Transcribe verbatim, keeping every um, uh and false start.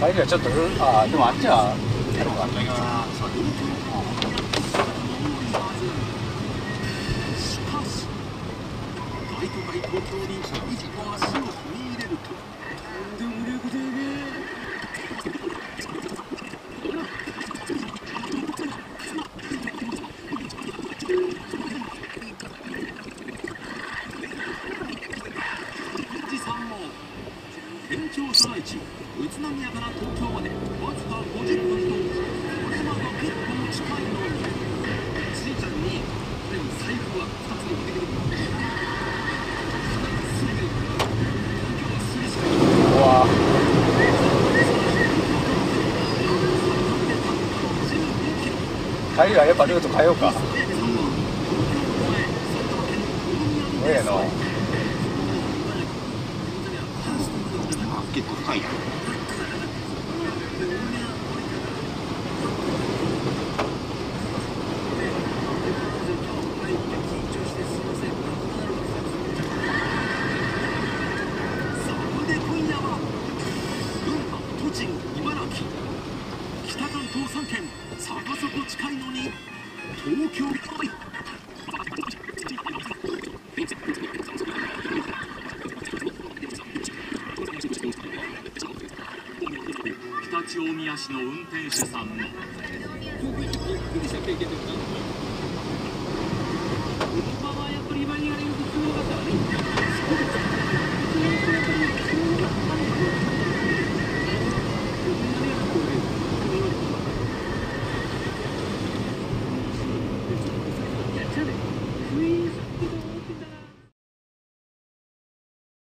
帰りはちょっとああでもあっちはあるか。 しかし大都会東京に一歩足を踏み入れるととんでもねえことやね富士山も県庁所在地宇都宮から東京までわずかごじゅっぷんと車が結構近いのにしんちゃんに「でも財布はふたつ持ってくる」すぐ東京はすぐしかうわ帰りはやっぱルート変えようか。ええの結構深いやん。北関東さん県そこそこ近いのに東京常陸大宮市の運転手さん